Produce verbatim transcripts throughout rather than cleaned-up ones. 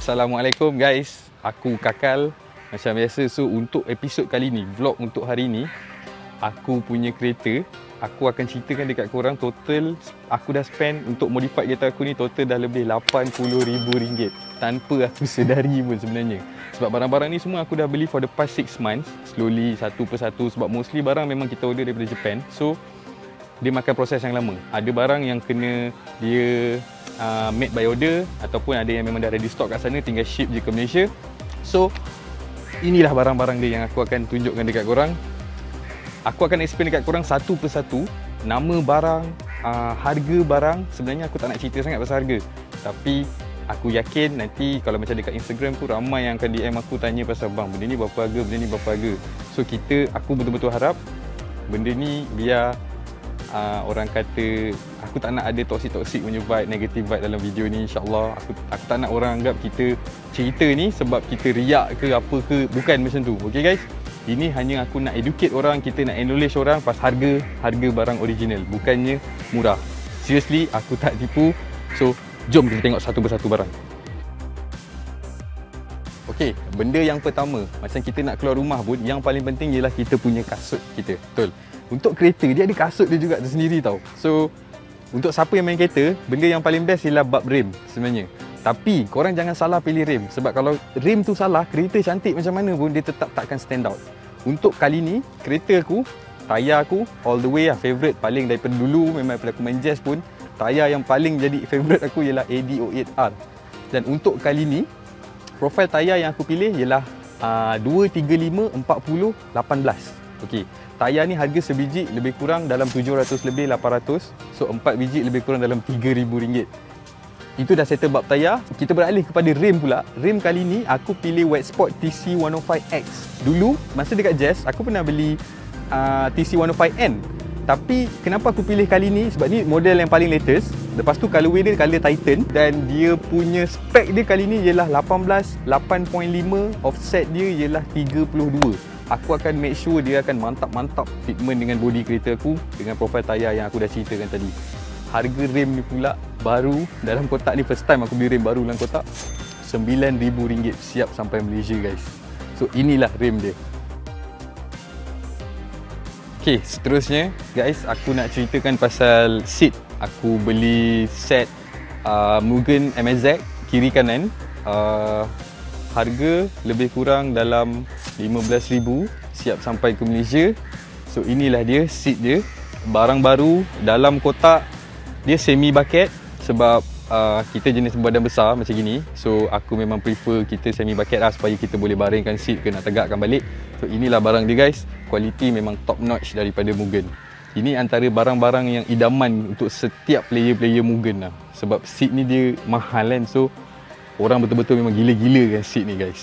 Assalamualaikum guys, aku Kakal. Macam biasa, so untuk episod kali ni, vlog untuk hari ni, aku punya kereta, aku akan ceritakan dekat korang total aku dah spend untuk modify kereta aku ni total dah lebih lapan puluh ribu ringgit tanpa aku sedari pun sebenarnya. Sebab barang-barang ni semua aku dah beli for the past six months, slowly satu persatu, sebab mostly barang memang kita order daripada Japan. So dia makan proses yang lama. Ada barang yang kena dia uh, made by order, ataupun ada yang memang dah ready stock kat sana, tinggal ship je ke Malaysia. So inilah barang-barang dia yang aku akan tunjukkan dekat korang. Aku akan explain dekat korang satu persatu nama barang, uh, harga barang. Sebenarnya aku tak nak cerita sangat pasal harga, tapi aku yakin nanti kalau macam dekat Instagram tu ramai yang akan D M aku tanya pasal bang, benda ni berapa harga, benda ni berapa harga. So kita, aku betul-betul harap benda ni biar Uh, orang kata, aku tak nak ada toxic-toxic punya vibe, negative vibe dalam video ni, insyaAllah. Aku, aku tak nak orang anggap kita cerita ni sebab kita riak ke apa ke, bukan macam tu. Okay guys, ini hanya aku nak educate orang, kita nak knowledge orang pas harga, harga barang original, bukannya murah. Seriously, aku tak tipu. So, jom kita tengok satu persatu barang. Okay, benda yang pertama, macam kita nak keluar rumah pun, yang paling penting ialah kita punya kasut kita, betul? Untuk kereta, dia ada kasut dia juga tersendiri tau. So, untuk siapa yang main kereta, benda yang paling best ialah bab rem sebenarnya. Tapi, korang jangan salah pilih rem. Sebab kalau rem tu salah, kereta cantik macam mana pun, dia tetap takkan stand out. Untuk kali ni, kereta aku, tayar aku, all the way lah, favourite paling daripada dulu, memang daripada aku main jazz pun, tayar yang paling jadi favourite aku ialah A D O eight R. Dan untuk kali ni, profil tayar yang aku pilih ialah uh, dua tiga lima empat puluh lapan belas. Okey. Tayar ni harga sebiji lebih kurang dalam tujuh ratus lebih, lapan ratus. So empat biji lebih kurang dalam tiga ribu ringgit. Itu dah settle bab tayar. Kita beralih kepada rem pula. Rem kali ni aku pilih Wetsport T C one oh five X. Dulu masa dekat Jazz aku pernah beli uh, T C one oh five N. Tapi kenapa aku pilih kali ni? Sebab ni model yang paling latest. Lepas tu colorway dia color Titan, dan dia punya spek dia kali ni ialah lapan belas, lapan perpuluhan lima, offset dia ialah tiga puluh dua. Aku akan make sure dia akan mantap-mantap fitment dengan body kereta aku dengan profil tayar yang aku dah ceritakan tadi. Harga rem ni pula baru dalam kotak ni, first time aku beli rem baru dalam kotak, sembilan ribu ringgit, siap sampai Malaysia guys. So inilah rem dia. Okay, seterusnya guys, aku nak ceritakan pasal seat. Aku beli set uh, Mugen M S Z kiri kanan. Uh, harga lebih kurang dalam lima belas ribu, siap sampai ke Malaysia. So inilah dia seat dia, barang baru dalam kotak. Dia semi bucket sebab uh, kita jenis badan besar macam gini. So aku memang prefer kita semi bucket lah, supaya kita boleh baringkan seat ke nak tegakkan balik. So inilah barang dia guys, kualiti memang top notch daripada Mugen. Ini antara barang-barang yang idaman untuk setiap player-player Mugen lah. Sebab seat ni dia mahal kan, so orang betul-betul memang gila-gila kan seat ni guys.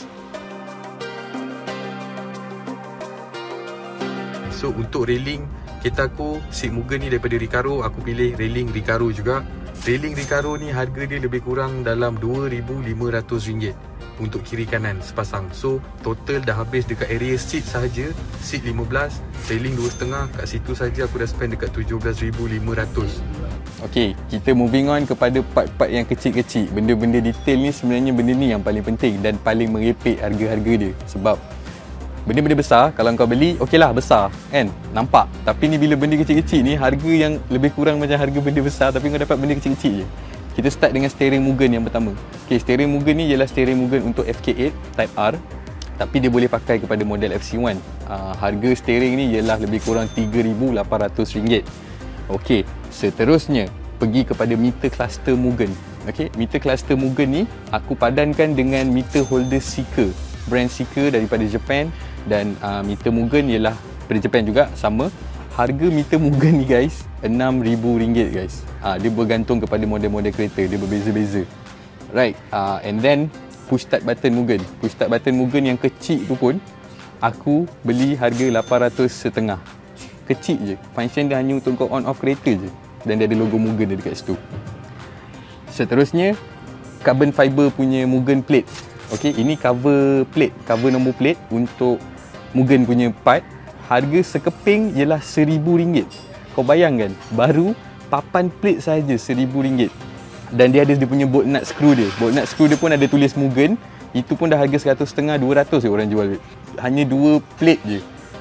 So untuk railing kereta aku, seat Mugen ni daripada Recaro, aku pilih railing Recaro juga. Railing Recaro ni harga dia lebih kurang dalam dua ribu lima ratus ringgit untuk kiri kanan sepasang. So total dah habis dekat area seat sahaja, seat lima belas, railing dua koma lima, kat situ saja aku dah spend dekat tujuh belas ribu lima ratus. Okey, kita moving on kepada part-part yang kecil-kecil. Benda-benda detail ni sebenarnya benda ni yang paling penting dan paling merepek harga-harga dia. Sebab benda-benda besar kalau kau beli, okeylah besar kan, nampak. Tapi ni bila benda kecil-kecil ni, harga yang lebih kurang macam harga benda besar, tapi kau dapat benda kecil-kecil je. Kita start dengan steering Mugen yang pertama. Okay, steering Mugen ni ialah steering Mugen untuk F K eight Type R, tapi dia boleh pakai kepada model F C one. uh, Harga steering ni ialah lebih kurang tiga ribu lapan ratus ringgit. Okay, seterusnya pergi kepada meter cluster Mugen. Okay, meter cluster Mugen ni aku padankan dengan meter holder Seeker, brand Seeker daripada Japan. Dan uh, meter Mugen ialah dari Japan juga, sama. Harga meter Mugen ni guys, enam ribu ringgit guys. uh, Dia bergantung kepada model-model kereta, dia berbeza-beza. Right, uh, and then push start button Mugen. Push start button Mugen yang kecil tu pun aku beli harga lapan ratus setengah. Kecil je, function dia hanya untuk kau on off kereta je. Dan dia ada logo Mugen dia dekat situ. Seterusnya, carbon fiber punya Mugen plate. Okay, ini cover plate, cover nombor plate untuk Mugen punya part. Harga sekeping ialah seribu ringgit. Kau bayangkan, baru papan plate saja seribu ringgit. Dan dia ada dia punya bolt nut screw dia. Bolt nut screw dia pun ada tulis Mugen. Itu pun dah harga seratus setengah, dua ratus je orang jual. Hanya dua plate je.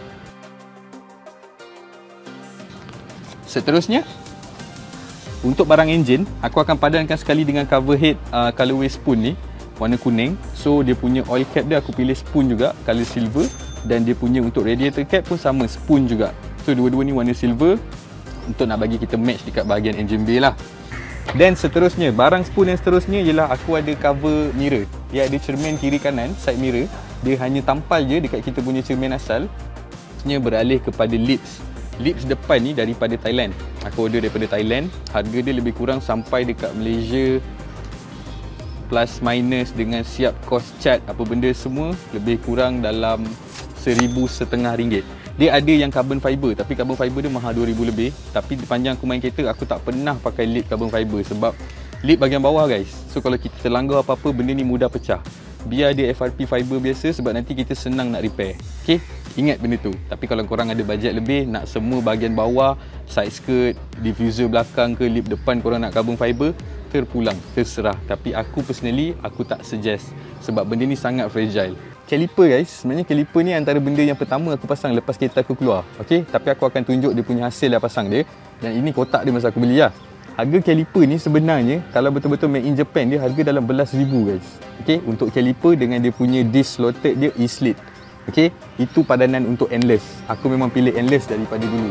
Seterusnya, untuk barang enjin, aku akan padankan sekali dengan cover head uh, colorway spoon ni, warna kuning. So dia punya oil cap dia aku pilih spoon juga, color silver. Dan dia punya untuk radiator cap pun sama, spoon juga. So dua-dua ni warna silver untuk nak bagi kita match dekat bahagian engine bay lah. Dan seterusnya, barang spoon yang seterusnya ialah aku ada cover mirror. Dia ada cermin kiri kanan, side mirror. Dia hanya tampal je dekat kita punya cermin asal. Seterusnya beralih kepada lips. Lips depan ni daripada Thailand. Aku order daripada Thailand. Harga dia lebih kurang sampai dekat Malaysia plus minus dengan siap cost chat apa benda semua, lebih kurang dalam seribu setengah ringgit. Dia ada yang carbon fiber, tapi carbon fiber dia mahal dua ribu lebih. Tapi sepanjang aku main kereta, aku tak pernah pakai lip carbon fiber sebab lip bahagian bawah guys. So kalau kita terlanggar apa-apa, benda ni mudah pecah. Biar dia F R P fiber biasa sebab nanti kita senang nak repair. Okay, ingat benda tu. Tapi kalau korang ada bajet lebih, nak semua bahagian bawah, side skirt, diffuser belakang ke lip depan korang nak carbon fiber, terpulang, terserah. Tapi aku personally, aku tak suggest sebab benda ni sangat fragile. Caliper guys, sebenarnya caliper ni antara benda yang pertama aku pasang lepas kereta aku keluar. Okay, tapi aku akan tunjuk dia punya hasil dah pasang dia. Dan ini kotak dia masa aku beli lah. Harga caliper ni sebenarnya kalau betul-betul made in Japan, dia harga dalam belas ribu guys. Okay, untuk caliper dengan dia punya disc slotted dia e-slit. Okay, itu padanan untuk endless. Aku memang pilih endless daripada dulu.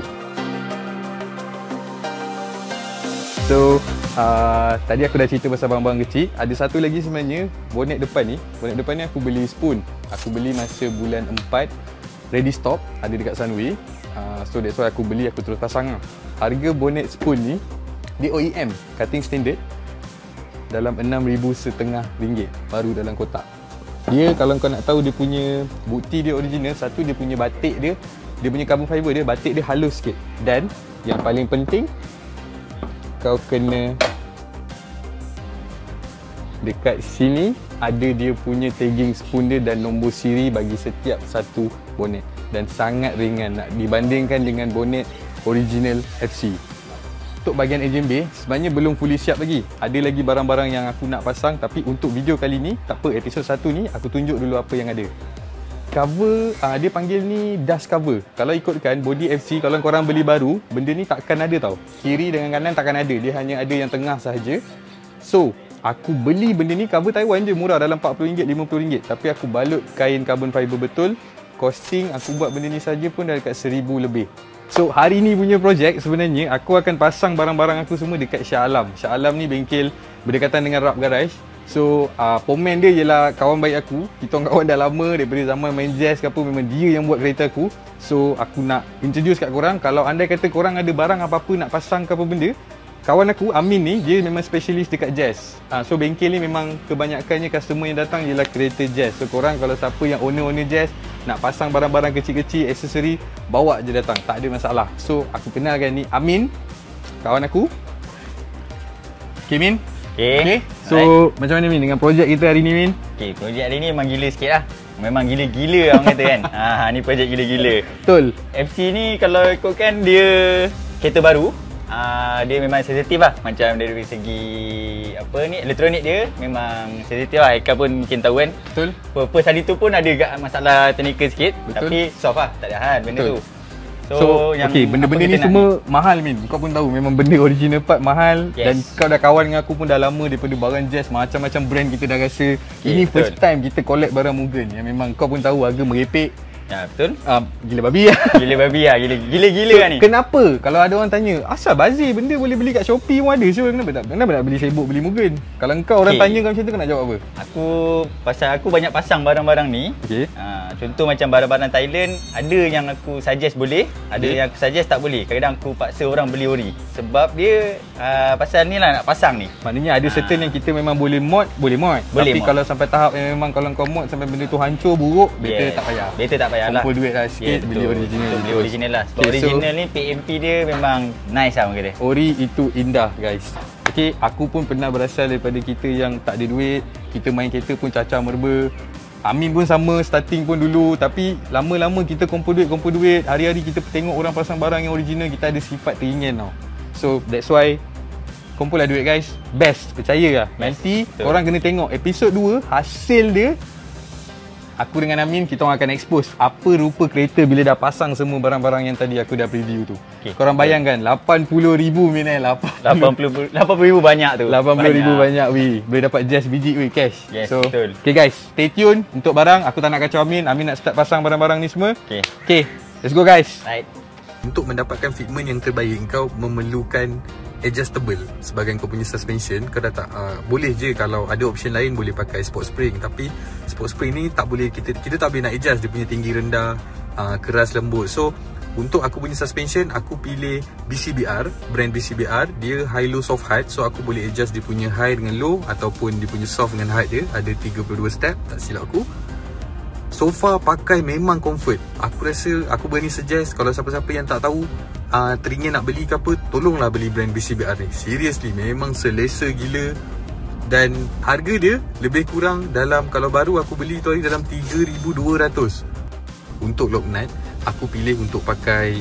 So, uh, tadi aku dah cerita pasal barang-barang kecil. Ada satu lagi sebenarnya, bonet depan ni. Bonet depan ni aku beli spoon. Aku beli masa bulan empat, ready stock, ada dekat Sunway. Uh, so that's why aku beli, aku terus pasang lah. Harga bonet spoon ni di O E M, cutting standard, dalam enam ribu setengah ringgit, baru dalam kotak. Dia kalau kau nak tahu dia punya bukti dia original, satu dia punya batik dia, dia punya carbon fiber dia, batik dia halus sikit. Dan yang paling penting, kau kena dekat sini ada dia punya tagging spoon dia dan nombor siri bagi setiap satu bonet. Dan sangat ringan nak dibandingkan dengan bonet original F C. Untuk bahagian engine bay, sebenarnya belum fully siap lagi. Ada lagi barang-barang yang aku nak pasang, tapi untuk video kali ni, tak apa, episod satu ni aku tunjuk dulu apa yang ada. Cover, uh, dia panggil ni dust cover. Kalau ikutkan body F C, kalau korang beli baru, benda ni takkan ada tau. Kiri dengan kanan takkan ada, dia hanya ada yang tengah sahaja. So, aku beli benda ni cover Taiwan je, murah dalam empat puluh ringgit, lima puluh ringgit. Tapi aku balut kain carbon fiber betul. Costing aku buat benda ni saja pun dah dekat seribu lebih. So hari ni punya projek sebenarnya aku akan pasang barang-barang aku semua dekat Shah Alam. Shah Alam ni bengkel berdekatan dengan Rap Garage. So uh, pomen dia ialah kawan baik aku. Kita orang kawan dah lama daripada zaman main jazz ke apa, memang dia yang buat kereta aku. So aku nak introduce kat korang, kalau andai kata korang ada barang apa-apa nak pasang ke apa benda, kawan aku Amin ni dia memang specialist dekat jazz. uh, So bengkel ni memang kebanyakannya customer yang datang ialah kereta jazz. So korang kalau siapa yang owner-owner jazz nak pasang barang-barang kecil-kecil, aksesori, bawa je datang, tak ada masalah. So aku kenalkan ni Amin, kawan aku. Okay Min. Okay, okay. So right. Macam mana Min dengan projek kita hari ni Min? Okay, projek hari ni memang gila sikit lah. Memang gila-gila orang kata kan. Ha, ni projek gila-gila. Betul. F C ni kalau ikutkan dia kereta baru, Uh, dia memang sensitif lah. Macam dari segi apa ni, elektronik dia memang sensitif lah. Haikal pun mungkin tahu kan. Betul. Purpose hari tu pun ada agak masalah teknikal sikit. Betul. Tapi soft lah, tak ada hal benda Betul. tu. So, so yang okay, benda-benda ni semua ni mahal Min. Kau pun tahu memang benda original part mahal. Yes. Dan kau dah kawan dengan aku pun dah lama daripada barang jazz, macam-macam brand kita dah rasa. Okay, ini betul. First time kita collect barang Mugen yang memang kau pun tahu harga merepek. Ya, betul. Uh, gila babi lah. Gila babi lah. Gila, gila-gila so, lah ni. Kenapa? Kalau ada orang tanya, asal bazir benda boleh beli kat Shopee pun ada. So, kenapa tak, kenapa nak beli sibuk beli Mugen? Kalau engkau orang okay. tanya kau macam tu, kau nak jawab apa? Aku, pasal aku banyak pasang barang-barang ni. Okay. Uh, contoh macam barang-barang Thailand, ada yang aku suggest boleh, ada okay. yang aku suggest tak boleh. Kadang-kadang aku paksa orang beli ori. Sebab dia, uh, pasal ni lah nak pasang ni. Maknanya ada certain uh. yang kita memang boleh mod, boleh mod. Boleh Tapi mod. Kalau sampai tahap yang memang kalau kau mod sampai benda tu hancur, buruk, better yes. tak payah. Better tak payah lah. Kumpul duit lah sikit, yeah, beli original. Betul, beli original lah. Sebab okay, original so, ni P M P dia memang nice lah dia. Ori itu indah guys. Okay, aku pun pernah berasal daripada kita yang tak ada duit. Kita main kereta pun cacah merba. Amin pun sama, starting pun dulu. Tapi lama-lama kita kumpul duit, kumpul duit. Hari-hari kita tengok orang pasang barang yang original, kita ada sifat teringin tau. So that's why kumpul lah duit guys. Best, percaya lah. Nanti betul. Korang kena tengok episod dua, hasil dia. Aku dengan Amin, kita orang akan expose apa rupa kereta bila dah pasang semua barang-barang yang tadi aku dah preview tu. Okay. Korang bayangkan, lapan puluh ribu Min eh. lapan puluh ribu banyak tu. lapan puluh ribu banyak weh. Boleh dapat just biji weh cash. Yes, so, betul. Okay guys, stay tune untuk barang. Aku tak nak kacau Amin. Amin nak start pasang barang-barang ni semua. Okay. Okay, let's go guys. Right. Untuk mendapatkan fitment yang terbaik, kau memerlukan adjustable sebagai kau punya suspension. Kau dah tak uh, boleh je kalau ada option lain boleh pakai sport spring, tapi sport spring ni tak boleh, kita kita tak boleh nak adjust dia punya tinggi rendah, uh, keras lembut. So untuk aku punya suspension, aku pilih B C B R, brand B C B R. Dia high low soft hard, so aku boleh adjust dia punya high dengan low ataupun dia punya soft dengan hard. Dia ada tiga puluh dua step tak silap aku. So far pakai memang comfort. Aku rasa aku berani suggest kalau siapa-siapa yang tak tahu uh, teringin nak beli ke apa, tolonglah beli brand B C B R ni. Seriously, memang selesa gila. Dan harga dia lebih kurang dalam, kalau baru aku beli tu dalam tiga ribu dua ratus. Untuk lock nut, aku pilih untuk pakai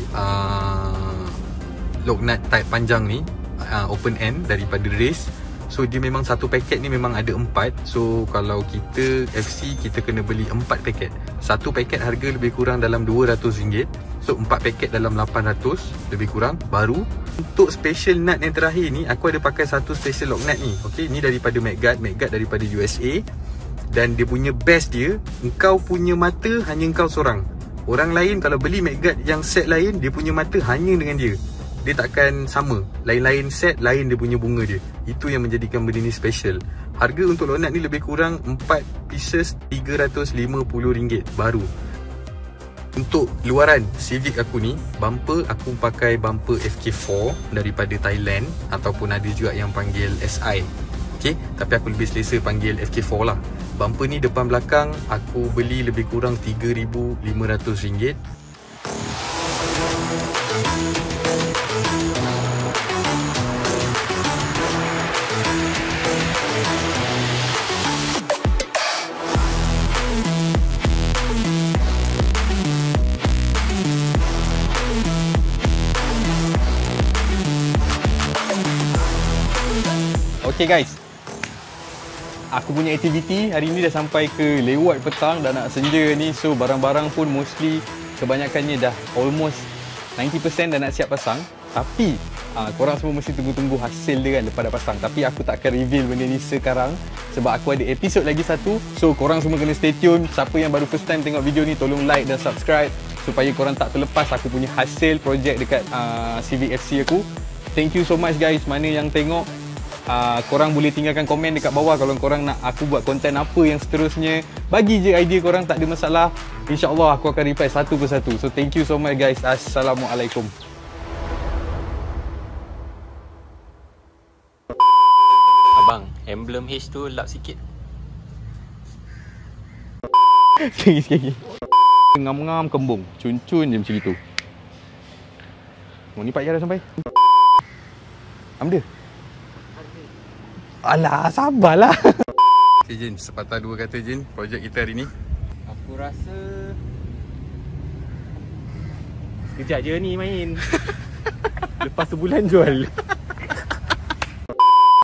uh, lock nut type panjang ni, uh, open end daripada Race. So dia memang satu paket ni memang ada empat. So kalau kita F C, kita kena beli empat paket. Satu paket harga lebih kurang dalam dua ratus ringgit. So empat paket dalam lapan ratus lebih kurang baru. Untuk special nut yang terakhir ni, aku ada pakai satu special lock nut ni. Okay, ni daripada Magguard, Magguard daripada U S A. Dan dia punya best dia, engkau punya mata hanya engkau seorang. Orang lain kalau beli Magguard yang set lain, dia punya mata hanya dengan dia. Dia takkan sama. Lain-lain set, lain dia punya bunga dia. Itu yang menjadikan benda ni special. Harga untuk lock nut ni lebih kurang empat pieces tiga ratus lima puluh ringgit baru. Untuk luaran Civic aku ni, bumper aku pakai bumper F K four daripada Thailand, ataupun ada juga yang panggil S I. Okay, tapi aku lebih selesa panggil F K four lah. Bumper ni depan belakang aku beli lebih kurang tiga ribu lima ratus ringgit. Okay guys, aku punya aktiviti hari ni dah sampai ke lewat petang, dah nak senja ni. So barang-barang pun mostly kebanyakannya dah almost ninety percent dah nak siap pasang. Tapi aa, korang semua mesti tunggu-tunggu hasil dia kan lepas dah pasang. Tapi aku tak akan reveal benda ni sekarang sebab aku ada episod lagi satu. So korang semua kena stay tune. Siapa yang baru first time tengok video ni, tolong like dan subscribe supaya korang tak terlepas aku punya hasil projek dekat aa, Civic F C aku. Thank you so much guys. Mana yang tengok, Uh, korang boleh tinggalkan komen dekat bawah kalau korang nak aku buat konten apa yang seterusnya. Bagi je idea korang, tak ada masalah. InsyaAllah aku akan reply satu persatu. So thank you so much guys. Assalamualaikum. Abang, emblem H tu lap sikit. Sikit-sikit. Ngam-ngam kembung. Cun-cun je macam itu. Oh, ni Pak Yara sampai. Am dia? Alah, sabarlah. Okay Jin, sepatah dua kata Jin, projek kita hari ni. Aku rasa kejap je ni main. Lepas sebulan jual.